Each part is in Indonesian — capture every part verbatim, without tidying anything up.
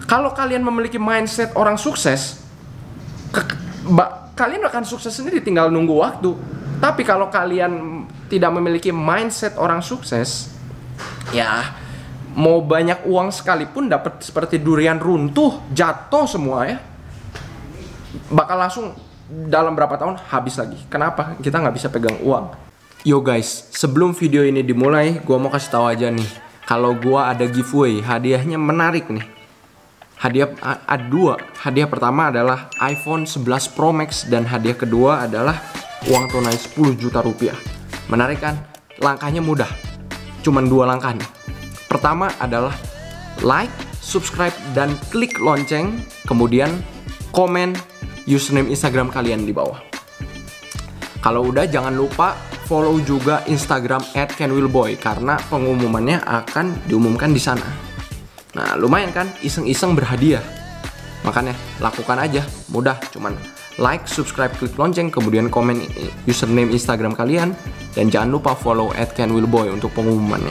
Kalau kalian memiliki mindset orang sukses, ke, ba, kalian akan sukses sendiri, tinggal nunggu waktu. Tapi kalau kalian tidak memiliki mindset orang sukses, ya mau banyak uang sekalipun dapat seperti durian runtuh, jatuh semua ya, bakal langsung dalam berapa tahun habis lagi. Kenapa? Kita nggak bisa pegang uang. Yo guys, sebelum video ini dimulai, gua mau kasih tahu aja nih, kalau gua ada giveaway, hadiahnya menarik nih. Hadiah ada dua. Hadiah pertama adalah iPhone sebelas Pro Max dan hadiah kedua adalah uang tunai sepuluh juta rupiah. Menarik kan? Langkahnya mudah. Cuman dua langkah nih. Pertama adalah like, subscribe, dan klik lonceng. Kemudian komen username Instagram kalian di bawah. Kalau udah, jangan lupa follow juga Instagram at kenwillboy karena pengumumannya akan diumumkan di sana. Nah, lumayan kan, iseng-iseng berhadiah. Makanya lakukan aja, mudah, cuman like, subscribe, klik lonceng, kemudian komen username Instagram kalian, dan jangan lupa follow at kenwillboy untuk pengumumannya.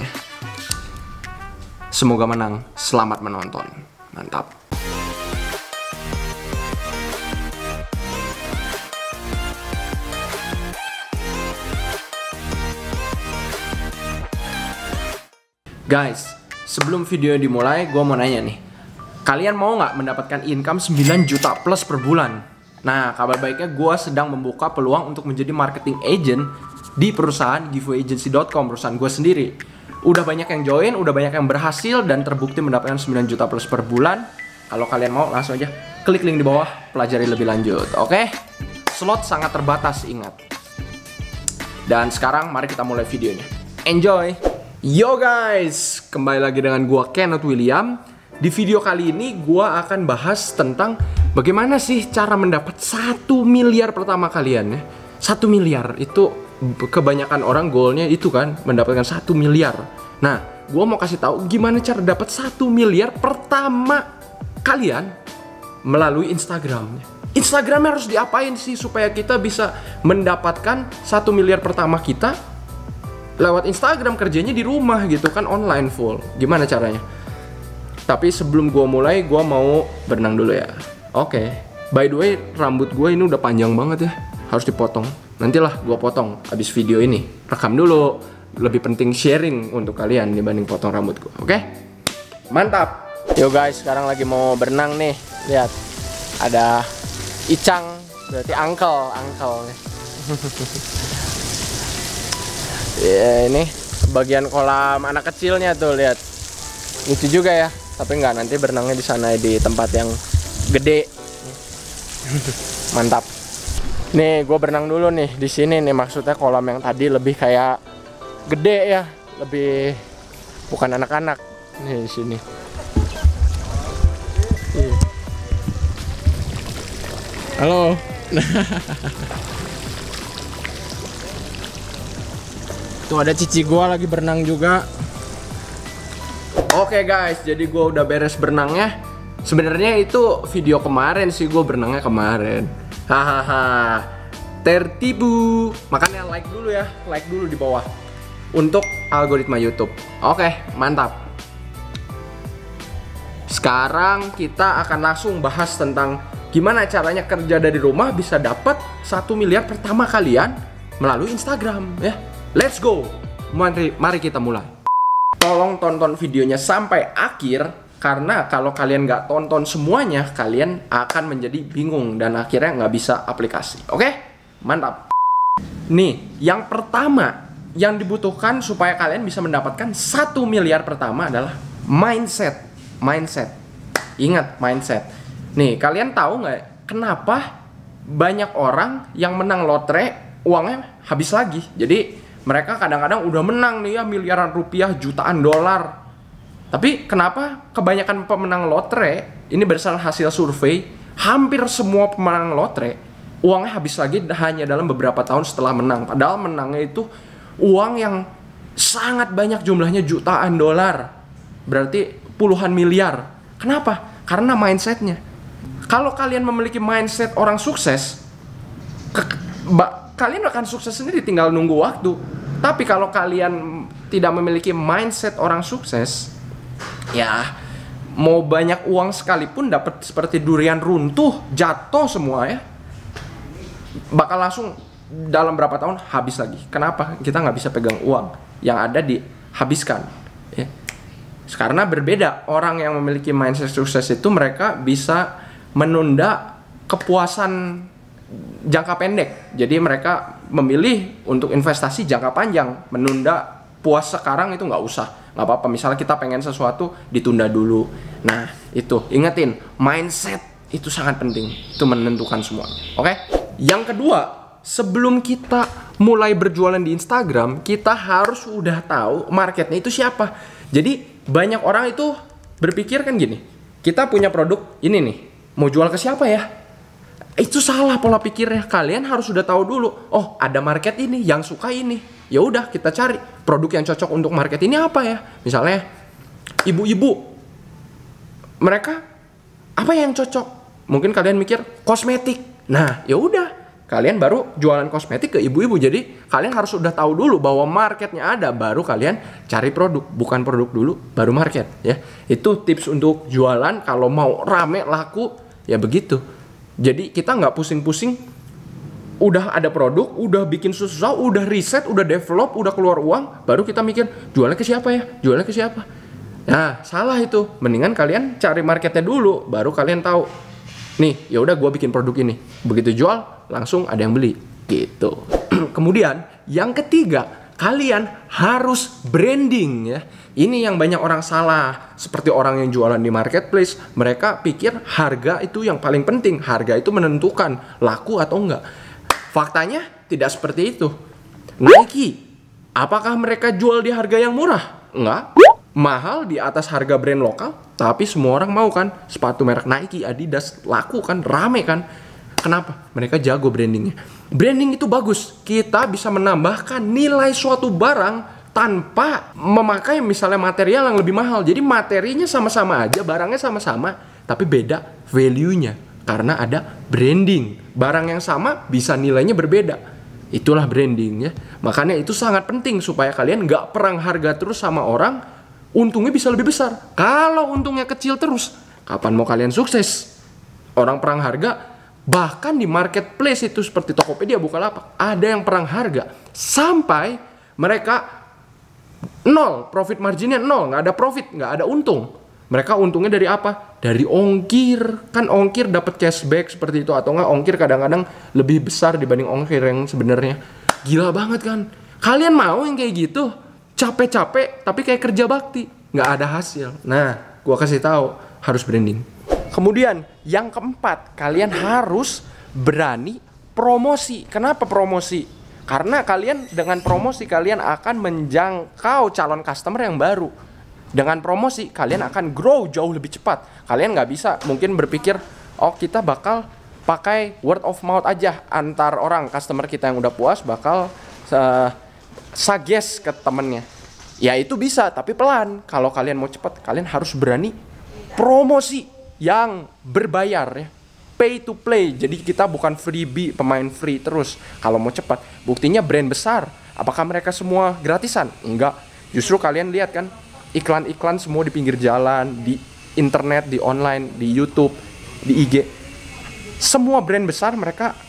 Semoga menang, selamat menonton, mantap. Guys, sebelum video dimulai, gue mau nanya nih, kalian mau nggak mendapatkan income sembilan juta plus per bulan? Nah, kabar baiknya gue sedang membuka peluang untuk menjadi marketing agent di perusahaan giveaway agency dot com, perusahaan gue sendiri. Udah banyak yang join, udah banyak yang berhasil dan terbukti mendapatkan sembilan juta plus per bulan. Kalau kalian mau, langsung aja klik link di bawah, pelajari lebih lanjut. Oke? Slot sangat terbatas, ingat. Dan sekarang mari kita mulai videonya. Enjoy! Yo guys, kembali lagi dengan gua Kenneth William. Di video kali ini gua akan bahas tentang bagaimana sih cara mendapat satu miliar pertama kalian ya. Satu miliar itu kebanyakan orang goalnya itu kan mendapatkan satu miliar. Nah, gua mau kasih tahu gimana cara dapat satu miliar pertama kalian melalui Instagram. Instagramnya harus diapain sih supaya kita bisa mendapatkan satu miliar pertama kita lewat Instagram, kerjanya di rumah gitu kan, online full. Gimana caranya? Tapi sebelum gua mulai, gua mau berenang dulu ya. Oke. Okay. By the way, rambut gua ini udah panjang banget ya. Harus dipotong. Nantilah gua potong habis video ini. Rekam dulu. Lebih penting sharing untuk kalian dibanding potong rambut gua. Oke? Okay? Mantap. Yo guys, sekarang lagi mau berenang nih. Lihat. Ada Icang, berarti uncle, uncle. Ya, ini bagian kolam anak kecilnya tuh, lihat. Lucu juga ya, tapi nggak, nanti berenangnya di sana di tempat yang gede. Mantap. Nih, gue berenang dulu nih di sini nih, maksudnya kolam yang tadi lebih kayak gede ya, lebih bukan anak-anak. Nih di sini. Halo. Tuh ada cici gua lagi berenang juga. Oke guys, jadi gua udah beres berenangnya. Sebenarnya itu video kemarin sih, gua berenangnya kemarin. Hahaha. Tertipu. Makanya like dulu ya, like dulu di bawah untuk algoritma YouTube. Oke, mantap. Sekarang kita akan langsung bahas tentang gimana caranya kerja dari rumah bisa dapat satu miliar pertama kalian melalui Instagram ya. Let's go. Mari, mari kita mulai. Tolong tonton videonya sampai akhir, karena kalau kalian nggak tonton semuanya, kalian akan menjadi bingung dan akhirnya nggak bisa aplikasi. Oke? Mantap. Nih, yang pertama yang dibutuhkan supaya kalian bisa mendapatkan satu miliar pertama adalah mindset. Mindset. Ingat, mindset. Nih, kalian tahu nggak kenapa banyak orang yang menang lotre uangnya habis lagi? Jadi mereka kadang-kadang udah menang nih ya miliaran rupiah, jutaan dolar. Tapi kenapa kebanyakan pemenang lotre, ini berdasarkan hasil survei, hampir semua pemenang lotre uangnya habis lagi hanya dalam beberapa tahun setelah menang. Padahal menangnya itu uang yang sangat banyak jumlahnya, jutaan dolar. Berarti puluhan miliar. Kenapa? Karena mindsetnya. Kalau kalian memiliki mindset orang sukses, ke, ba, kalian akan sukses sendiri, tinggal nunggu waktu. Tapi kalau kalian tidak memiliki mindset orang sukses, ya mau banyak uang sekalipun dapat seperti durian runtuh, jatuh semua ya, bakal langsung dalam berapa tahun habis lagi. Kenapa? Kita nggak bisa pegang uang yang ada dihabiskan ya. Karena berbeda, orang yang memiliki mindset sukses itu mereka bisa menunda kepuasan jangka pendek. Jadi mereka memilih untuk investasi jangka panjang, menunda puas sekarang itu nggak usah, nggak apa-apa. Misalnya kita pengen sesuatu, ditunda dulu. Nah itu, ingetin, mindset itu sangat penting, itu menentukan semua. Oke? Yang kedua, sebelum kita mulai berjualan di Instagram, kita harus udah tahu marketnya itu siapa. Jadi banyak orang itu berpikir kan gini, kita punya produk ini nih, mau jual ke siapa ya? Itu salah pola pikirnya. Kalian harus sudah tahu dulu, oh ada market ini yang suka ini. Ya udah kita cari produk yang cocok untuk market ini apa ya? Misalnya ibu-ibu, mereka apa yang cocok? Mungkin kalian mikir kosmetik. Nah, ya udah kalian baru jualan kosmetik ke ibu-ibu. Jadi kalian harus sudah tahu dulu bahwa marketnya ada, baru kalian cari produk. Bukan produk dulu, baru market ya. Itu tips untuk jualan. Kalau mau rame laku ya begitu. Jadi kita nggak pusing-pusing, udah ada produk, udah bikin susah, udah riset, udah develop, udah keluar uang, baru kita mikir jualnya ke siapa ya, jualnya ke siapa. Nah salah itu. Mendingan kalian cari marketnya dulu, baru kalian tahu. Nih ya udah gue bikin produk ini, begitu jual langsung ada yang beli gitu. Kemudian yang ketiga, kalian harus branding ya. Ini yang banyak orang salah. Seperti orang yang jualan di marketplace, mereka pikir harga itu yang paling penting. Harga itu menentukan laku atau enggak. Faktanya tidak seperti itu. Nike, apakah mereka jual di harga yang murah? Enggak. Mahal di atas harga brand lokal, tapi semua orang mau kan sepatu merek Nike, Adidas, laku kan, rame kan. Kenapa? Mereka jago brandingnya. Branding itu bagus. Kita bisa menambahkan nilai suatu barang tanpa memakai misalnya material yang lebih mahal. Jadi materinya sama-sama aja, barangnya sama-sama, tapi beda value-nya karena ada branding. Barang yang sama bisa nilainya berbeda. Itulah branding ya. Makanya itu sangat penting supaya kalian nggak perang harga terus sama orang, untungnya bisa lebih besar. Kalau untungnya kecil terus, kapan mau kalian sukses? Orang perang harga, bahkan di marketplace itu seperti Tokopedia, Bukalapak, ada yang perang harga sampai mereka nol, profit marginnya nol, nggak ada profit, nggak ada untung. Mereka untungnya dari apa? Dari ongkir. Kan ongkir dapat cashback seperti itu, atau nggak ongkir kadang-kadang lebih besar dibanding ongkir yang sebenarnya. Gila banget kan? Kalian mau yang kayak gitu? Capek-capek tapi kayak kerja bakti, nggak ada hasil. Nah, gua kasih tahu, harus branding. Kemudian yang keempat, kalian harus berani promosi. Kenapa promosi? Karena kalian dengan promosi kalian akan menjangkau calon customer yang baru. Dengan promosi kalian akan grow jauh lebih cepat. Kalian nggak bisa mungkin berpikir, oh kita bakal pakai word of mouth aja antar orang, customer kita yang udah puas bakal uh, suggest ke temennya. Ya itu bisa, tapi pelan. Kalau kalian mau cepat, kalian harus berani promosi yang berbayar ya. Pay to play, jadi kita bukan freebie, pemain free terus. Kalau mau cepat, buktinya brand besar, apakah mereka semua gratisan? Enggak, justru kalian lihat kan, iklan-iklan semua di pinggir jalan, di internet, di online, di YouTube, di I G. Semua brand besar mereka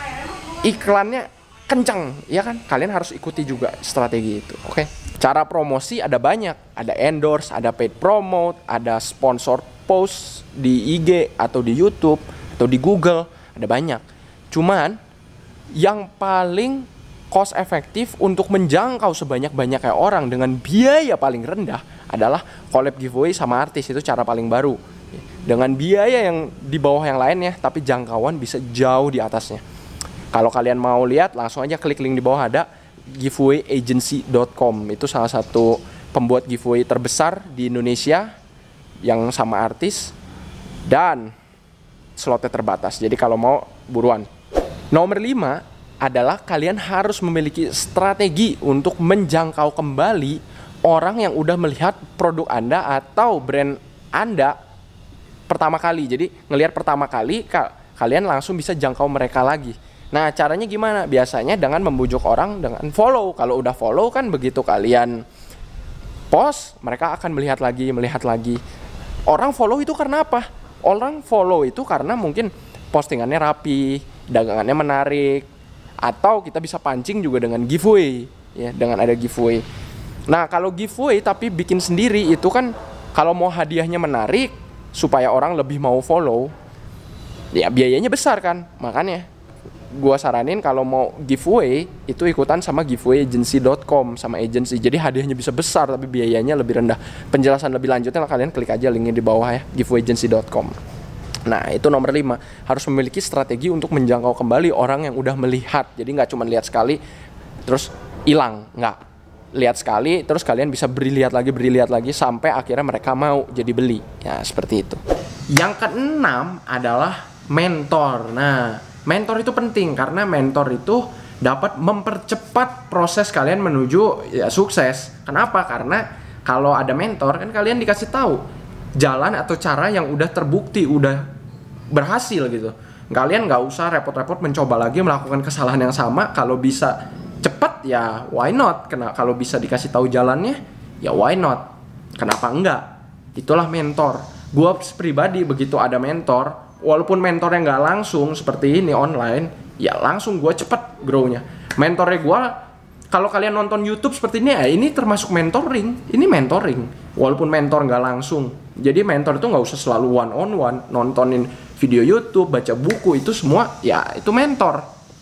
iklannya kencang, ya kan? Kalian harus ikuti juga strategi itu, oke? Okay? Cara promosi ada banyak, ada endorse, ada paid promote, ada sponsor post di I G atau di YouTube atau di Google, ada banyak. Cuman yang paling cost efektif untuk menjangkau sebanyak-banyaknya orang dengan biaya paling rendah adalah collab giveaway sama artis. Itu cara paling baru. Dengan biaya yang di bawah yang lainnya, tapi jangkauan bisa jauh di atasnya. Kalau kalian mau lihat, langsung aja klik link di bawah, ada giveaway agency dot com. Itu salah satu pembuat giveaway terbesar di Indonesia yang sama artis, dan slotnya terbatas. Jadi kalau mau buruan. Nomor lima adalah kalian harus memiliki strategi untuk menjangkau kembali orang yang udah melihat produk Anda atau brand Anda pertama kali. Jadi ngelihat pertama kali, kalian langsung bisa jangkau mereka lagi. Nah caranya gimana? Biasanya dengan membujuk orang dengan follow. Kalau udah follow kan begitu kalian post, mereka akan melihat lagi, melihat lagi. Orang follow itu karena apa? Orang follow itu karena mungkin postingannya rapi, dagangannya menarik, atau kita bisa pancing juga dengan giveaway, ya, dengan ada giveaway. Nah, kalau giveaway tapi bikin sendiri itu kan kalau mau hadiahnya menarik supaya orang lebih mau follow, ya biayanya besar kan. Makanya gua saranin kalau mau giveaway itu ikutan sama giveaway agency dot com sama agency. Jadi hadiahnya bisa besar tapi biayanya lebih rendah. Penjelasan lebih lanjutnya kalian klik aja linknya di bawah ya, giveaway agency dot com. Nah, itu nomor lima, harus memiliki strategi untuk menjangkau kembali orang yang udah melihat. Jadi nggak cuma lihat sekali terus hilang, nggak. Lihat sekali terus kalian bisa beri lihat lagi, beri lihat lagi sampai akhirnya mereka mau jadi beli. Ya, seperti itu. Yang keenam adalah mentor. Nah, mentor itu penting karena mentor itu dapat mempercepat proses kalian menuju ya, sukses. Kenapa? Karena kalau ada mentor kan kalian dikasih tahu jalan atau cara yang udah terbukti, udah berhasil gitu. Kalian nggak usah repot-repot mencoba lagi melakukan kesalahan yang sama. Kalau bisa cepat ya why not? Karena kalau bisa dikasih tahu jalannya ya why not? Kenapa enggak? Itulah mentor. Gua pribadi begitu ada mentor, walaupun mentornya nggak langsung seperti ini online, ya langsung gue cepet grow-nya. Mentornya gue, kalau kalian nonton YouTube seperti ini, ya ini termasuk mentoring. Ini mentoring, walaupun mentor nggak langsung. Jadi mentor itu nggak usah selalu one on one, nontonin video YouTube, baca buku, itu semua ya itu mentor.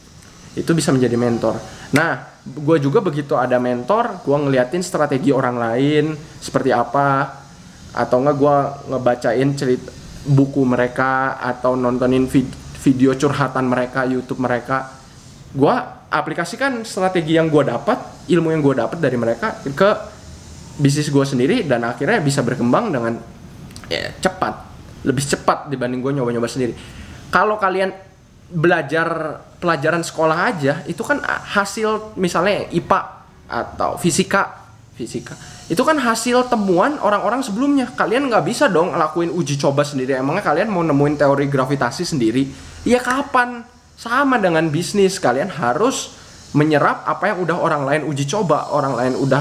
Itu bisa menjadi mentor. Nah, gue juga begitu ada mentor, gue ngeliatin strategi orang lain seperti apa, atau nggak gue ngebacain cerita buku mereka atau nontonin vid video curhatan mereka, YouTube mereka. Gue aplikasikan strategi yang gue dapat, ilmu yang gue dapat dari mereka ke bisnis gue sendiri dan akhirnya bisa berkembang dengan ya, cepat, lebih cepat dibanding gue nyoba-nyoba sendiri. Kalau kalian belajar pelajaran sekolah aja, itu kan hasil misalnya I P A atau fisika, fisika. Itu kan hasil temuan orang-orang sebelumnya. Kalian nggak bisa dong lakuin uji coba sendiri. Emangnya kalian mau nemuin teori gravitasi sendiri? Ya kapan? Sama dengan bisnis, kalian harus menyerap apa yang udah orang lain uji coba, orang lain udah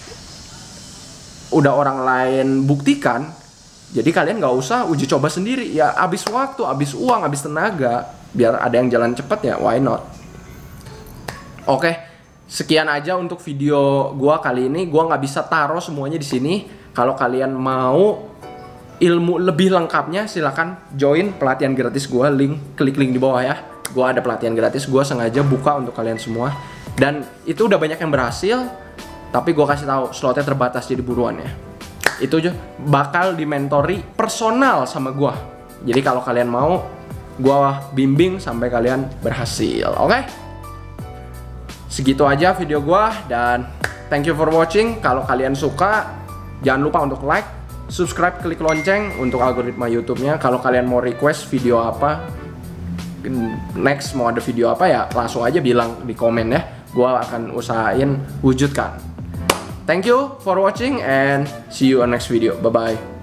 udah orang lain buktikan. Jadi kalian nggak usah uji coba sendiri. Ya habis waktu, habis uang, habis tenaga. Biar ada yang jalan cepet ya, why not? Oke, sekian aja untuk video gua kali ini. Gua nggak bisa taruh semuanya di sini. Kalau kalian mau ilmu lebih lengkapnya, silakan join pelatihan gratis gua. Link, klik link di bawah ya. Gua ada pelatihan gratis. Gua sengaja buka untuk kalian semua. Dan itu udah banyak yang berhasil. Tapi gua kasih tahu slotnya terbatas, jadi buruan ya. Itu aja bakal dimentori personal sama gua. Jadi kalau kalian mau, gua bimbing sampai kalian berhasil. Oke? Okay? Segitu aja video gua dan thank you for watching. Kalau kalian suka, jangan lupa untuk like, subscribe, klik lonceng untuk algoritma YouTube-nya. Kalau kalian mau request video apa, next mau ada video apa ya, langsung aja bilang di komen ya. Gua akan usahain wujudkan. Thank you for watching and see you on next video. Bye bye.